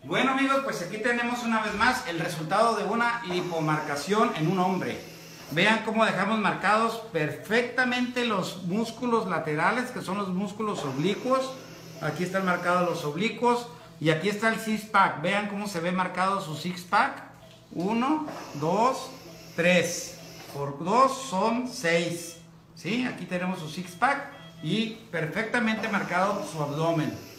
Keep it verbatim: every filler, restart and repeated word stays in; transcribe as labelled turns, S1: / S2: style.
S1: Bueno amigos, pues aquí tenemos una vez más el resultado de una lipomarcación en un hombre. Vean cómo dejamos marcados perfectamente los músculos laterales, que son los músculos oblicuos. Aquí están marcados los oblicuos y aquí está el six-pack. Vean cómo se ve marcado su six-pack. Uno, dos, tres. Por dos son seis. ¿Sí? Aquí tenemos su six-pack y perfectamente marcado su abdomen.